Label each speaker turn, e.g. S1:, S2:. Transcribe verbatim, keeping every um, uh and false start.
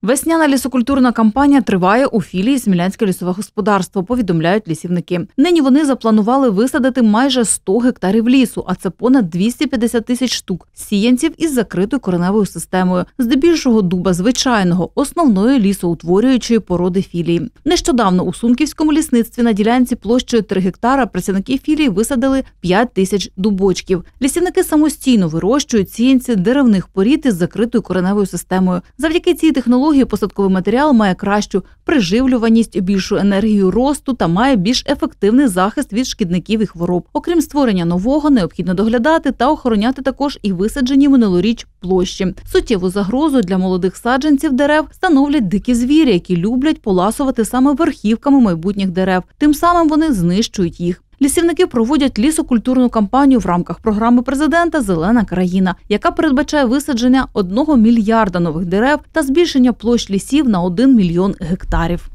S1: Весняна лісокультурна кампанія триває у філії «Смілянське лісове господарство», повідомляють лісівники. Нині вони запланували висадити майже сто гектарів лісу, а це понад двісті п'ятдесят тисяч штук сіянців із закритою кореневою системою, здебільшого дуба звичайного, основної лісоутворюючої породи філії. Нещодавно у Сумківському лісництві на ділянці площею три гектара працівники філії висадили п'ять тисяч дубочків. Лісівники самостійно вирощують сіянці деревних порід із закритою кореневою системою. Завдяки цій технології посадковий матеріал має кращу приживлюваність, більшу енергію росту та має більш ефективний захист від шкідників і хвороб. Окрім створення нового, необхідно доглядати та охороняти також і висаджені минулоріч площі. Суттєву загрозу для молодих саджанців дерев становлять дикі звірі, які люблять поласувати саме верхівками майбутніх дерев. Тим самим вони знищують їх. Лісівники проводять лісокультурну кампанію в рамках програми президента «Зелена країна», яка передбачає висадження одного мільярда нових дерев та збільшення площ лісів на один мільйон гектарів.